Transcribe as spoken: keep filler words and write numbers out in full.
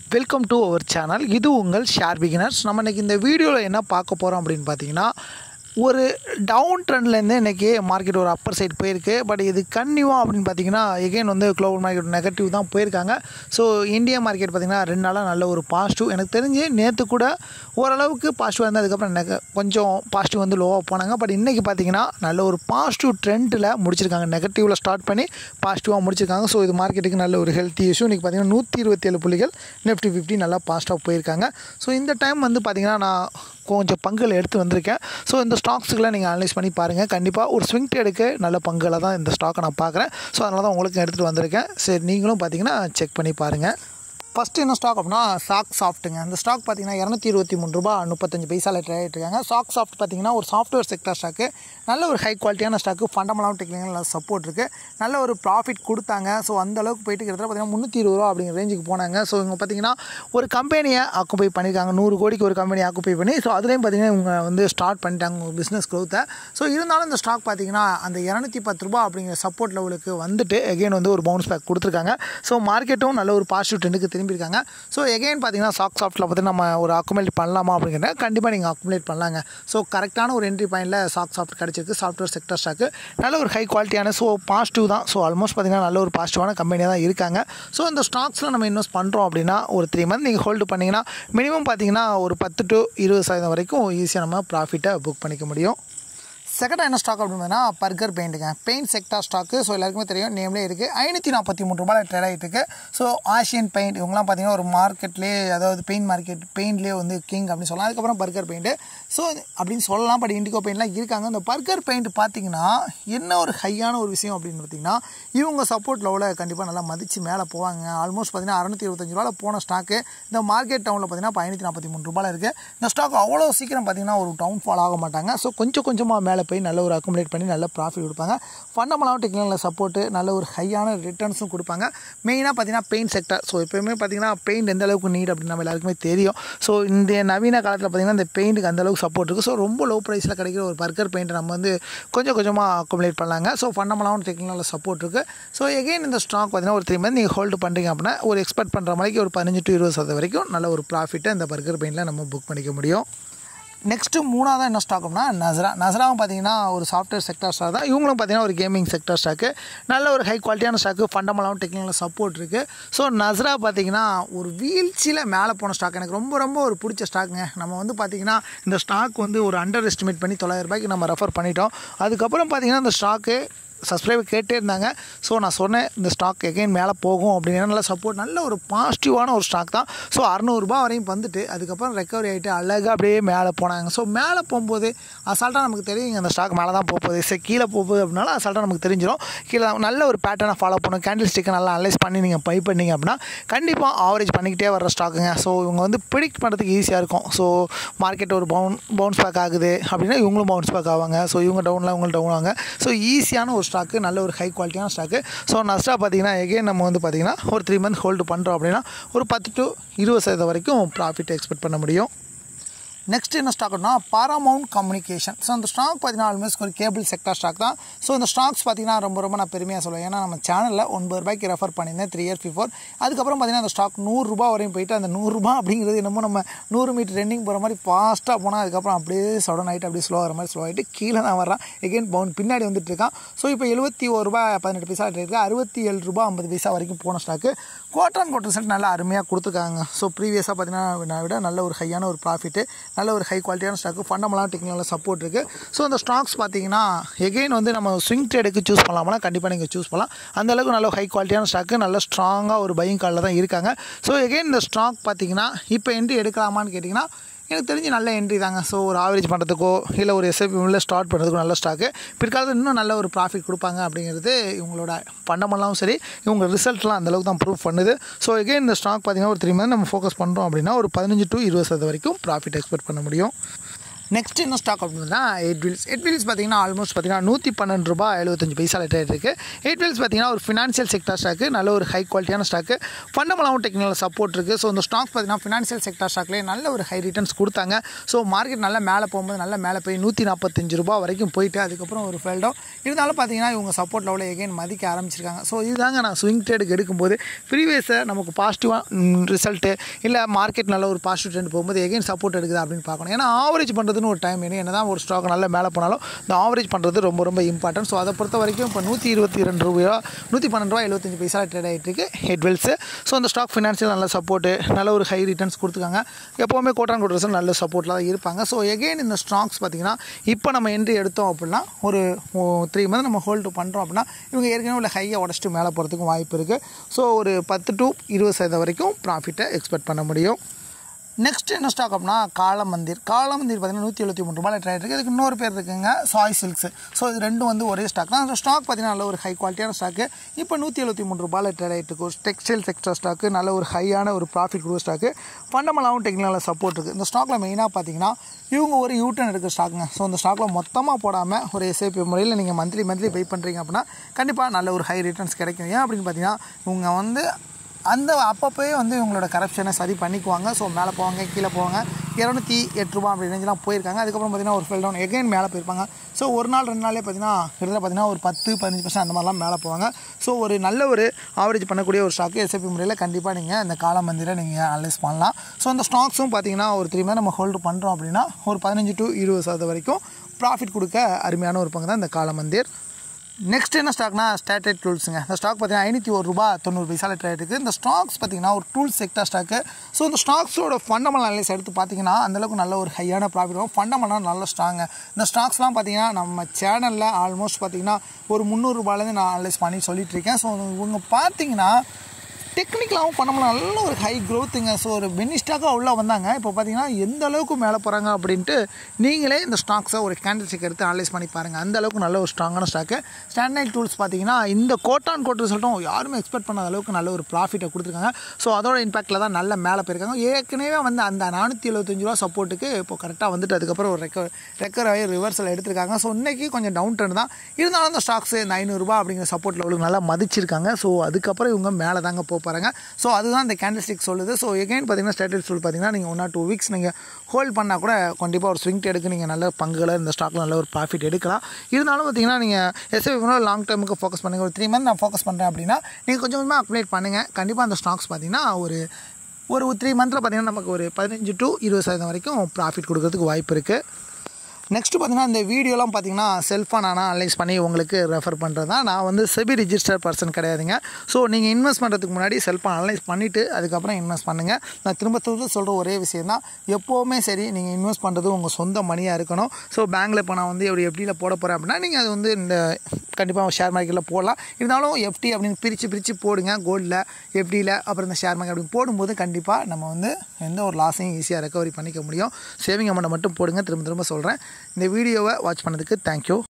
Welcome to our channel. இது உங்கள் share beginners. நம்ம இன்றைக்கி இந்த வீடியோவில் என்ன பார்க்க போகிறோம் அப்படின்னு பார்த்தீங்கன்னா, ஒரு டவுன் ட்ரெண்ட்லேருந்து இன்றைக்கி மார்க்கெட் ஒரு அப்பர் சைடு போயிருக்கு. பட் இது கன்னியூவாக அப்படின்னு பார்த்தீங்கன்னா எகெயின் வந்து குளோபல் மார்க்கெட் நெகட்டிவ் தான் போயிருக்காங்க. ஸோ இந்தியா மார்க்கெட் பார்த்திங்கன்னா ரெண்டு நாளாக நல்ல ஒரு பாசிட்டிவ். எனக்கு தெரிஞ்சு நேற்று கூட ஓரளவுக்கு பாசிட்டிவாக இருந்தால் அதுக்கப்புறம் நெக கொஞ்சம் பாசிட்டிவ் வந்து லோவாக போனாங்க. பட் இன்றைக்கி பார்த்திங்கன்னா நல்ல ஒரு பாசிட்டிவ் ட்ரெண்டில் முடிச்சிருக்காங்க. நெகட்டிவில் ஸ்டார்ட் பண்ணி பாசிட்டிவாக முடிச்சிருக்காங்க. ஸோ இது மார்க்கெட்டுக்கு நல்ல ஒரு ஹெல்த்தி இஷ்யூ. இன்றைக்கி பார்த்திங்கன்னா நூற்றி இருபத்தி ஏழு புள்ளிகள் நிஃப்டி ஃபிஃப்டி நல்லா பாசிட்டிவாக போயிருக்காங்க. ஸோ இந்த டைம் வந்து பார்த்திங்கன்னா நான் கொஞ்சம் பங்குகள் எடுத்து வந்திருக்கேன். ஸோ இந்த ஸ்டாக்ஸுக்கெலாம் நீங்கள் அனலைஸ் பண்ணி பாருங்கள். கண்டிப்பாக ஒரு ஸ்விங் ட்ரேடுக்கு நல்ல பங்குகளை தான் இந்த ஸ்டாக்கை நான் பார்க்குறேன். ஸோ அதனால தான் உங்களுக்கு எடுத்துகிட்டு வந்திருக்கேன். சரி, நீங்களும் பார்த்தீங்கன்னா செக் பண்ணி பாருங்கள். ஃபஸ்ட்டு என்ன ஸ்டாக் அப்படின்னா சாக் சாஃப்ட்டுங்க. அந்த ஸ்டாக் பார்த்தீங்கன்னா இரநூத்தி இருபத்தி மூணு ரூபா முப்பத்தஞ்சு பைசாவில் ட்ரேட் ஆகிட்டுருக்காங்க. சாக் சாஃப்ட் பார்த்தீங்கன்னா ஒரு சாஃப்ட்வேர் செக்டர் ஸ்டாக்கு, நல்ல ஒரு ஹை குவாலிட்டியான ஸ்டாக்கு, ஃபண்டமெண்டலாகவும் டெக்னிக்கல் நல்ல சப்போர்ட் இருக்குது, நல்ல ஒரு ப்ராஃபிட் கொடுத்தாங்க. ஸோ அந்த அளவுக்கு போயிட்டு கிட்டத்தட்ட பார்த்தீங்கன்னா முந்நூற்றி இருபது ரூபா அப்படிங்கிற ரேஞ்சுக்கு போனாங்க. ஸோ இவங்க பார்த்தீங்கன்னா ஒரு கம்பெனியை ஆக்குப்பை பண்ணியிருக்காங்க. நூறு கோடிக்கு ஒரு கம்பெனி ஆக்குப்பை பண்ணி, ஸோ அதுலேயும் பார்த்தீங்கன்னா இவங்க வந்து ஸ்டார்ட் பண்ணிட்டாங்க உங்கள் பிஸ்னஸ் க்ரோத்தை. ஸோ இருந்தாலும் இந்த ஸ்டாக் பார்த்தீங்கன்னா அந்த இரநூத்தி பத்து ரூபா அப்படிங்கிற சப்போர்ட் லெவலுக்கு வந்துட்டு எகெயின் வந்து ஒரு பவுன்ஸ் பேக் கொடுத்துருக்காங்க. ஸோ மார்க்கெட்டும் நல்ல ஒரு பாசிட்டிவ் ட்ரெண்டுக்கு திரும்பியிருக்காங்க. ஸோ எகெயின் பார்த்தீங்கன்னா சாக் சாஃப்ட்டில் பார்த்து நம்ம ஒரு அக்குமுலேட் பண்ணலாமா அப்படிங்கிறத கண்டிப்பாக நீங்கள் அக்குமுலேட் பண்ணலாங்க. ஸோ கரெக்டான ஒரு என்ட்ரி பாயிண்டில் சாக் சாஃப்ட் கிடச்சிருக்கு. சாஃப்ட்வேர் செக்டர் ஸ்டாக்கு நல்ல ஒரு ஹை குவாலிட்டியான, ஸோ பாசிட்டிவ் தான். ஸோ ஆல்மோஸ்ட் பார்த்தீங்கன்னா நல்ல ஒரு பாசிட்டிவான கம்பெனியாக தான் இருக்காங்க. ஸோ இந்த ஸ்டாக்ஸில் நம்ம இன்வெஸ்ட் பண்ணுறோம் அப்படின்னா ஒரு த்ரீ மந்த் நீங்கள் ஹோல்டு பண்ணிங்கன்னா மினிமம் பார்த்தீங்கன்னா ஒரு பத்து டு இருபது சதவீதம் வரைக்கும் ஈஸியாக நம்ம ப்ராஃபிட்டை புக் பண்ணிக்க முடியும். செகண்டாக என்ன ஸ்டாக் அப்படின்னா பர்கர் பெயிண்ட்டுங்க. Paint sector stock. ஸோ எல்லாருக்குமே தெரியும், நேம்லேயே இருக்குது. ஐநூற்றி நாற்பத்தி மூணு ரூபாயில் ட்ரேட் ஆகிட்டு இருக்குது. ஸோ ஆசியன் பெயிண்ட் இவங்கலாம் பார்த்தீங்கன்னா ஒரு மார்க்கெட்லேயே, அதாவது பெயிண்ட் மார்க்கெட் பெயிண்ட்லேயே வந்து கிங் அப்படின்னு சொல்லலாம். அதுக்கப்புறம் பர்கர் பெயிண்ட்டு ஸோ அப்படின்னு சொல்லலாம். பட் இண்டிகோ பெயிண்ட்லாம் இருக்காங்க. இந்த பர்கர் பெயிண்ட் பார்த்தீங்கன்னா என்ன ஒரு ஹையான ஒரு விஷயம் அப்படின்னு பார்த்தீங்கன்னா, இவங்க சப்போர்ட் லெவலில் கண்டிப்பாக நல்லா மதித்து மேலே போவாங்க. ஆல்மோஸ்ட் பார்த்தீங்கன்னா அறுநூற்றி இருபத்தஞ்சு ரூபாயில் போன ஸ்டாக்கு இந்த மார்க்கெட் டவுனில் பார்த்தீங்கன்னா இப்போ ஐநூற்றி நாற்பத்தி மூணு ரூபாயில் இருக்குது. இந்த ஸ்டாக் அவ்வளோ சீக்கிரம் பார்த்தீங்கன்னா ஒரு டவுன் ஃபால் ஆக மாட்டாங்க. ஸோ கொஞ்சம் கொஞ்சமாக மேலே போய் நல்ல ஒரு அக்குமுலேட் பண்ணி நல்ல ப்ராஃபிட் கொடுப்பாங்க. ஃபண்டமெண்டலாகவும் டெக்னிக்கல் சப்போர்ட்டு, நல்ல ஒரு ஹையான ரிட்டர்ன்ஸும் கொடுப்பாங்க. மெயினாக பார்த்தீங்கன்னா பெயிண்ட் செக்டர். ஸோ எப்போயுமே பார்த்தீங்கன்னா பெயிண்ட் எந்த அளவுக்கு நீட் அப்படின்னு நம்ம எல்லாருக்குமே தெரியும். ஸோ இந்த நவீன காலத்தில் பார்த்தீங்கன்னா இந்த பெயிண்ட்டுக்கு அந்த அளவுக்கு சப்போர்ட் இருக்குது. ஸோ ரொம்ப லோ ப்ரைஸில் கிடைக்கிற ஒரு பர்கர் பெயிண்ட்டை நம்ம வந்து கொஞ்சம் கொஞ்சமாக அக்குமுலேட் பண்ணலாங்க. ஸோ ஃபண்டமெண்டலாகவும் டெக்னிக்கல் சப்போர்ட் இருக்குது. ஸோ எகெயின் இந்த ஸ்டாக் பார்த்தீங்கன்னா ஒரு த்ரீ மந்த் நீங்கள் ஹோல்டு பண்ணுறீங்க அப்படின்னா ஒரு எக்ஸ்பெக்ட் பண்ணுற மாதிரி ஒரு பதினஞ்சு டு இருபது சதவீதம் வரைக்கும் நல்ல ஒரு ப்ராஃபிட்டை இந்த பர்கர் பெயிண்டில் நம்ம புக் பண்ணிக்க முடியும். நெக்ஸ்ட்டு மூணாவது என்ன ஸ்டாக் அப்படின்னா நஸ்ரா. நஸ்ராவும் பார்த்தீங்கன்னா ஒரு சாஃப்ட்வேர் செக்டர் ஸ்டாக் தான். இவங்களும் பார்த்தீங்கன்னா ஒரு கேமிங் செக்டர் ஸ்டாக்கு, நல்ல ஒரு ஹை குவாலிட்டியான ஸ்டாக்கு, ஃபண்டமெண்டலாகவும் டெக்னிக்கல் சப்போர்ட் இருக்குது. ஸோ நஸ்ரா பார்த்தீங்கன்னா ஒரு வீழ்ச்சியில் மேலே போன ஸ்டாக். எனக்கு ரொம்ப ரொம்ப ஒரு பிடிச்ச ஸ்டாக்குங்க. நம்ம வந்து பார்த்திங்கன்னா இந்த ஸ்டாக் வந்து ஒரு அண்டர் எஸ்டிமேட் பண்ணி தொள்ளாயிரம் ரூபாய்க்கு நம்ம ரெஃபர் பண்ணிட்டோம். அதுக்கப்புறம் பார்த்திங்கன்னா இந்த ஸ்டாக்கு சப்ஸ்கிரைபர் கேட்டே இருந்தாங்க. ஸோ நான் சொன்னேன் இந்த ஸ்டாக் எகெயின் மேலே போகும் அப்படிங்கிற நல்ல சப்போர்ட், நல்ல ஒரு பாசிட்டிவான ஒரு ஸ்டாக் தான். ஸோ அறநூறுபா வரையும் வந்துட்டு அதுக்கப்புறம் ரெக்கவரி ஆகிட்டு அழகாக அப்படியே மேலே போனாங்க. ஸோ மேலே போகும்போது அசால்ட்டாக நமக்கு தெரியுங்க அந்த ஸ்டாக் மேலே தான் போகுது. சரி, கீழே போகுது அப்படின்னாலும் அசால்ட்டாக நமக்கு தெரிஞ்சிடும். கீழே நல்ல ஒரு பேட்டர்னை ஃபாலோ பண்ணும். கேண்டில் ஸ்டிக்கை நல்லா அனலைஸ் பண்ணி நீங்கள் பை பண்ணிங்க அப்படின்னா கண்டிப்பாக ஆவரேஜ் பண்ணிக்கிட்டே வர ஸ்டாக்குங்க. ஸோ இவங்க வந்து ப்ரிடிக்ட் பண்ணுறதுக்கு ஈஸியாக இருக்கும். ஸோ மார்க்கெட் ஒரு பவுன் பவுன்ஸ் பேக் ஆகுது அப்படின்னா இவங்களும் பவுன்ஸ் பேக் ஆவாங்க. ஸோ இவங்க டவுனில் இவங்க டவுன் ஆவாங்க. ஸோ ஈஸியான ஒரு ஸ்டாக்கு, நல்ல ஒரு ஹை குவாலிட்டியான ஸ்டாக்கு. ஸோ நஸ்டா பார்த்தீங்கன்னா எகெயின் நம்ம வந்து பார்த்திங்கன்னா ஒரு த்ரீ மந்த் ஹோல்டு பண்ணுறோம் அப்படின்னா ஒரு பத்து டு இருபது சதவீதம் வரைக்கும் ப்ராஃபிட் எக்ஸ்பெக்ட் பண்ண முடியும். நெக்ஸ்ட் என்ன ஸ்டாக்னா பாராமவுண்ட் கம்யூனிகேஷன். ஸோ அந்த ஸ்டாக் பார்த்தீங்கன்னா ஆல்மோஸ்ட் ஒரு கேபிள் செக்டர் ஸ்டாக் தான். ஸோ இந்த ஸ்டாக்ஸ் பார்த்தீங்கன்னா ரொம்ப ரொம்ப நான் பெருமையாக சொல்லுவேன். ஏன்னா நம்ம சேனலில் ஒன்பது ரூபாய்க்கு ரெஃபர் பண்ணியிருந்தேன் த்ரீ இயர்ஸ் பிஃபோர். அதுக்கப்புறம் பார்த்தீங்கன்னா அந்த ஸ்டாக் நூறுரூபா வரையும் போயிட்டு அந்த நூறுரூபா அப்படிங்கிறது என்னமோ நம்ம நூறு மீட்டர் ரன்னிங் போகிற மாதிரி ஃபாஸ்ட்டாக போனால் அதுக்கப்புறம் அப்படியே சடன் ஆகிட்டு அப்படியே ஸ்லோ ஆகிற மாதிரி ஸ்லோ ஆகிட்டு கீழே தான் வர்றான். எகெயின் பவுன் பின்னாடி வந்துட்டு இருக்கான். ஸோ இப்போ எழுபத்தி ஒரு ரூபா பதினெட்டு பைசா இருக்குது. அறுபத்தி ஏழு ரூபா ஐம்பது பைசா வரைக்கும் போன stock quarter and quarter result நல்லா அருமையாக கொடுத்துருக்காங்க. ஸோ ப்ரீவியஸாக பார்த்தீங்கன்னா விட நல்ல ஒரு ஹையான ஒரு ப்ராஃபிட்டு, நல்ல ஒரு ஹை குவாலிட்டியான ஸ்டாக்கு, ஃபண்டமெண்டலாக டெக்னிக்கல் சப்போர்ட் இருக்குது. ஸோ அந்த ஸ்டாக்ஸ் பார்த்தீங்கன்னா எகெயின் வந்து நம்ம ஸ்விங் ட்ரேடுக்கு சூஸ் பண்ணலாம்னா கண்டிப்பாக நீங்கள் சூஸ் பண்ணலாம். அந்தளவுக்கு நல்ல ஹை குவாலிட்டியான ஸ்டாக்கு, நல்ல ஸ்ட்ராங்காக ஒரு பையிங் காலில் தான் இருக்காங்க. ஸோ எகெயின் இந்த ஸ்டாக் பார்த்தீங்கன்னா இப்போ என்ட்ரி எடுக்கலாமான்னு கேட்டிங்கன்னா எனக்கு தெரிஞ்சு நல்ல என்ட்ரி தாங்க. ஸோ ஒரு ஆவரேஜ் பண்ணுறதுக்கோ இல்லை ஒரு எஸ்ஐபியில் ஸ்டார்ட் பண்ணுறதுக்கோ நல்ல ஸ்டாக்கு. பிற்காலத்தில் இன்னும் நல்ல ஒரு ப்ராஃபிட் கொடுப்பாங்க அப்படிங்கிறது இவங்களோட ஃபண்டமெண்டலாகவும் சரி, இவங்க ரிசல்ட்லாம் அந்தளவுக்கு தான் ப்ரூவ் பண்ணுது. ஸோ எகெயின் இந்த ஸ்டாக் பார்த்திங்கன்னா ஒரு த்ரீ மந்த் நம்ம ஃபோக்கஸ் பண்ணுறோம் அப்படின்னா ஒரு பதினஞ்சு டு இருபது சதவீதம் வரைக்கும் ப்ராஃபிட் எக்ஸ்பெக்ட் பண்ண முடியும். நெக்ஸ்ட் என்ன ஸ்டாக் அப்படின்னா எயிட் வீல்ஸ் எயிட் வீல்ஸ் பார்த்தீங்கன்னா ஆல்மோஸ்ட் பார்த்தீங்கன்னா நூற்றி பன்னெண்டு ரூபா எழுபத்தஞ்சு பைசா லிட்டர் இருக்குது. எயிட் வீல்ஸ் பார்த்தீங்கன்னா ஒரு ஃபினான்ஷியல் செக்டார் ஸ்டாக்கு, நல்ல ஒரு ஹை குவாலிட்டியான ஸ்டாக்கு, ஃபண்டமெண்டாகவும் டெக்னிக்கல் சப்போர்ட் இருக்குது. ஸோ இந்த ஸ்டாக்ஸ் பார்த்தீங்கன்னா ஃபினான்ஷியல் செக்டார் ஸ்டாக்லேயே நல்ல ஒரு ஹை ரிட்டர்ன்ஸ் கொடுத்தாங்க. ஸோ மார்க்கெட் நல்லா மேலே போகும்போது நல்லா மேலே போய் நூற்றி நாற்பத்தஞ்சு ரூபா வரைக்கும் போயிட்டு அதுக்கப்புறம் ஒரு ஃபெல்டோ இருந்தாலும் பார்த்தீங்கன்னா இவங்க சப்போர்ட் லெவலில் எகைன் மதிக்க ஆரம்பிச்சிருக்காங்க. ஸோ இதுதாங்க நான் ஸ்விங் ட்ரேடுக்கு எடுக்கும்போது ப்ரீவியஸை நமக்கு பாசிட்டிவாக ரிசல்ட்டு இல்லை மார்க்கெட் நல்ல ஒரு பாசிட்டிவ் ட்ரெண்ட் போகும்போது எகைன் சப்போர்ட் எடுக்குது அப்படின்னு பார்க்கணும். ஏன்னா ஆவரேஜ் பண்ணுறதுன்னு ஒரு டைம் வேணும். என்ன தான் ஒரு ஸ்டாக் நல்லா மேலே போனாலும் இந்த ஆவரேஜ் பண்ணுறது ரொம்ப ரொம்ப இம்பார்ட்டன்ட். ஸோ அதை பொறுத்த வரைக்கும் இப்போ நூற்றி இருபத்தி ரெண்டு ரூபா நூற்றி பன்னெண்டு ரூபா எழுபத்தஞ்சு பைசா ட்ரேட் ஆகிட்டு இருக்கு எயிட் வீல்ஸு. ஸோ அந்த ஸ்டாக் ஃபினான்ஷியல் நல்ல சப்போர்ட்டு, நல்ல ஒரு ஹை ரிட்டர்ன்ஸ் கொடுத்துருக்காங்க. எப்போவுமே கோட்டான் கோட் ரிசல்ட் நல்ல சப்போர்ட்டில் தான் இருப்பாங்க. ஸோ எகெயின் இந்த ஸ்டாக்ஸ் பார்த்திங்கன்னா இப்போ நம்ம என்ட்ரி எடுத்தோம் அப்படின்னா ஒரு த்ரீ மந்த் நம்ம ஹோல்டு பண்ணுறோம் அப்படின்னா இவங்க ஏற்கனவே உள்ள ஹையை உடச்சிட்டு மேலே போகிறதுக்கும் வாய்ப்பு இருக்குது. ஸோ ஒரு பத்து டு இருபது சதவீதம் வரைக்கும் ப்ராஃபிட்டை எக்ஸ்பெக்ட் பண்ண முடியும். நெக்ஸ்ட் என்ன ஸ்டாக் அப்படின்னா காலமந்திர் காலமந்திர் பார்த்தீங்கன்னா நூற்றி எழுபத்தி மூணு ரூபாயில் ட்ரேட் இருக்குது. இதுக்கு இன்னொரு பேர் இருக்குங்க சாய் சில்க்ஸ். ஸோ இது ரெண்டும் வந்து ஒரே ஸ்டாக் தான். அந்த ஸ்டாக் பார்த்தீங்கன்னா நல்ல ஒரு ஹை குவாலிட்டியான ஸ்டாக்கு. இப்போ நூற்றி எழுபத்தி மூணு ரூபாயில் ட்ரேட் ஆகிட்டு இருக்கு. ஒரு டெக்ஸ்டைல் செக்டர் ஸ்டாக்கு, நல்ல ஒரு ஹையான ஒரு ப்ராஃபிட் கொடுக்குற ஸ்டாக்கு, ஃபண்டமெண்டாகவும் டெக்னிக்கலாக சப்போர்ட் இருக்குது. இந்த ஸ்டாக்கில் மெயினாக பார்த்தீங்கன்னா இவங்க ஒரு யூட்டர்ன் எடுக்கிற ஸ்டாக்குங்க. ஸோ அந்த ஸ்டாக்கில் மொத்தமாக போடாமல் ஒரு எஸ்ஐபி முறையில் நீங்கள் மந்த்லி மந்த்லி பை பண்ணுறீங்க அப்படின்னா கண்டிப்பாக நல்ல ஒரு ஹை ரிட்டர்ன்ஸ் கிடைக்கும். ஏன் அப்படின்னு பார்த்தீங்கன்னா இவங்க வந்து அந்த அப்பப்போயே வந்து இவங்களோட கரப்ஷனை சரி பண்ணிக்குவாங்க. ஸோ மேலே போவாங்க, கீழே போவாங்க. இரநூத்தி எட்டு ரூபா அப்படி ரேஞ்செலாம் போயிருக்காங்க. அதுக்கப்புறம் பார்த்தீங்கன்னா ஒரு ஃபெல் டவுன் எகைன் மேலே போயிருப்பாங்க. ஸோ ஒரு நாள் ரெண்டு நாளே பார்த்தீங்கன்னா கிட்டத்தட்ட பார்த்தீங்கன்னா ஒரு பத்து பதினஞ்சு பர்சன்ட் அந்த மாதிரிலாம் மேலே போவாங்க. ஸோ ஒரு நல்ல ஒரு ஆவரேஜ் பண்ணக்கூடிய ஒரு ஸ்டாக்கு எஸ்ஐபி முறையில் கண்டிப்பாக நீங்கள் இந்த காலமந்திரை நீங்கள் அனலைஸ் பண்ணலாம். ஸோ அந்த ஸ்டாக்ஸும் பார்த்தீங்கன்னா ஒரு த்ரீ மந்த் நம்ம ஹோல்டு பண்ணுறோம் அப்படின்னா ஒரு பதினஞ்சு டு இருபது சதவீதம் வரைக்கும் ப்ராஃபிட் கொடுக்க அருமையான ஒரு பங்கு தான் இந்த காலமந்திர். நெக்ஸ்ட் என்ன ஸ்டாக்னா ஸ்டாட்டட் டூல்ஸுங்க. இந்த ஸ்டாக் பார்த்தீங்கன்னா ஐநூற்றி ஒரு ரூபா தொண்ணூறு பைசால ட்ரேட் இருக்குது. இந்த ஸ்டாக்ஸ் பார்த்தீங்கன்னா ஒரு டூல்ஸ் செக்டர் ஸ்டாக்கு. ஸோ இந்த ஸ்டாக்ஸோட ஃபண்டமெண்டல் அனலைஸ் எடுத்து பார்த்தீங்கன்னா அந்தளவுக்கு நல்ல ஒரு ஹையான ப்ராஃபிட் வரும். ஃபண்டமெண்டல் நல்ல ஸ்ட்ராங்க. இந்த ஸ்டாக்ஸ்லாம் பார்த்தீங்கன்னா நம்ம சேனலில் ஆல்மோஸ்ட் பார்த்தீங்கன்னா ஒரு முந்நூறு ரூபாயிலேருந்து நான் அனலைஸ் பண்ணி சொல்லிட்டு இருக்கேன். ஸோ இவங்க பார்த்தீங்கன்னா டெக்னிக்கலாகவும் பண்ணலாம் நல்ல ஒரு ஹை க்ரோத்துங்க. ஸோ ஒரு பெனிஸ்டாக்காக உள்ளே வந்தாங்க. இப்போ பார்த்தீங்கன்னா எந்த அளவுக்கு மேலே போகிறாங்க அப்படின்ட்டு நீங்களே இந்த ஸ்டாக்ஸை ஒரு கேண்டில்ஸ்டிக் எடுத்து அனலைஸ் பண்ணி பாருங்கள். அந்த அளவுக்கு நல்ல ஒரு ஸ்ட்ராங்கான ஸ்டாக்கு. ஸ்டாண்டர்ட் டூல்ஸ் பார்த்தீங்கன்னா இந்த கோட்டான் கோட் ரிசல்ட்டும் யாருமே எக்ஸ்பெக்ட் பண்ணாத அளவுக்கு நல்ல ஒரு ப்ராஃபிட்டை கொடுத்துருக்காங்க. ஸோ அதோட இம்பாக்டில் தான் நல்ல மேலே போயிருக்காங்க. ஏற்கனவே வந்து அந்த நானூற்றி எழுபத்தஞ்சு ரூபா சப்போர்ட்டுக்கு இப்போ கரெக்டாக வந்துட்டு அதுக்கப்புறம் ஒரு ரெக்க ரெக்கர் ஆகி ரிவர்சல் எடுத்திருக்காங்க. ஸோ இன்றைக்கி கொஞ்சம் டவுன் ட்ரெண்ட் தான் இருந்தாலும் அந்த ஸ்டாக்ஸ் இந்த ஐநூறுரூபா அப்படிங்கிற சப்போர்ட் லெவலுக்கு நல்லா மதிச்சிருக்காங்க. ஸோ அதுக்கப்புறம் இவங்க மேலே தாங்க போக பாருங்க. ஸோ அதுதான் இந்த கேண்டில்ஸ்டிக் சொல்லுது. ஸோ எகைன் பார்த்தீங்கன்னா ஸ்டாட்டட் டூல் பார்த்தீங்கன்னா நீங்கள் ஒன் ஆர் டூ வீக்ஸ் நீங்கள் ஹோல்ட் பண்ணால் கூட கண்டிப்பாக ஒரு ஸ்விங் ட்ரேடுக்கு நீங்கள் நல்ல பங்குகளை இந்த ஸ்டாக்கில் நல்ல ஒரு ப்ராஃபிட் எடுக்கலாம். இருந்தாலும் பார்த்தீங்கன்னா நீங்கள் எஸ்ஐபி லாங் டேர்முக்கு ஃபோக்கஸ் பண்ணுங்கள். ஒரு த்ரீ மந்த் நான் ஃபோக்கஸ் பண்ணுறேன் அப்படின்னா நீங்கள் கொஞ்சம் கொஞ்சமாக அப்டேட் பண்ணுங்கள். கண்டிப்பாக அந்த ஸ்டாக்ஸ் பார்த்தீங்கன்னா ஒரு ஒரு த்ரீ மந்தில் பார்த்தீங்கன்னா நமக்கு ஒரு பதினஞ்சு டு இருபது சதவீதம் வரைக்கும் ப்ராஃபிட் கொடுக்கறதுக்கு வாய்ப்பு இருக்குது. நெக்ஸ்ட்டு பார்த்தீங்கன்னா இந்த வீடியோலாம் பார்த்தீங்கன்னா செல்ஃபாக நான் அனலைஸ் பண்ணி உங்களுக்கு ரெஃபர் பண்ணுறது தான். நான் வந்து செபி ரிஜிஸ்டர் பர்சன் கிடையாதுங்க. ஸோ நீங்கள் இன்வெஸ்ட் பண்ணுறதுக்கு முன்னாடி செல்ஃபாக அனலைஸ் பண்ணிவிட்டு அதுக்கப்புறம் இன்வெஸ்ட் பண்ணுங்கள். நான் திரும்ப திரும்ப சொல்கிற ஒரே விஷயம் தான், எப்போவுமே சரி நீங்கள் இன்வெஸ்ட் பண்ணுறது உங்கள் சொந்த மணியாக இருக்கணும். ஸோ பேங்க்கில் இப்போ நான் வந்து எப்படி எஃப்டியில் போட போகிறேன் அப்படின்னா நீங்கள் அது வந்து இந்த கண்டிப்பாக ஷேர் மார்க்கெட்டில் போடலாம். இருந்தாலும் எஃப்டி அப்படின்னு பிரித்து பிரித்து போடுங்க. கோல்டில், எஃப்டியில், அப்புறம் இந்த ஷேர் மார்க்கெட் அப்படின்னு போடும்போது கண்டிப்பாக நம்ம வந்து எந்த ஒரு லாஸையும் ஈஸியாக ரெக்கவரி பண்ணிக்க முடியும். சேவிங் அமௌண்ட்டை மட்டும் போடுங்க. திரும்ப திரும்ப சொல்கிறேன். இந்த வீடியோவை வாட்ச் பண்ணதுக்கு தேங்க்யூ.